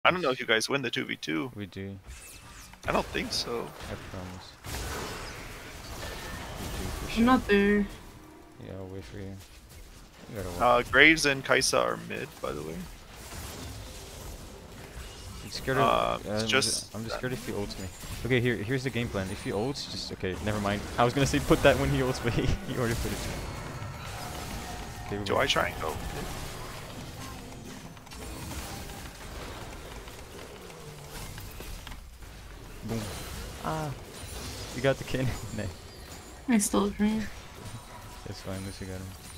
I don't know if you guys win the 2v2. We do. I don't think so. I promise. We do for I'm sure. not there. Yeah, I'll wait for you. You gotta wait. Graves and Kaisa are mid, by the way. I'm scared of. It's just I'm just scared if he ults me. Okay, here's the game plan. If he ults, just okay. Never mind. I was gonna say put that when he ults, but he already put it. Okay, do I try and go? Boom. Ah, you got the cannon. Nah, I stole it from you. that's fine. At least you got him.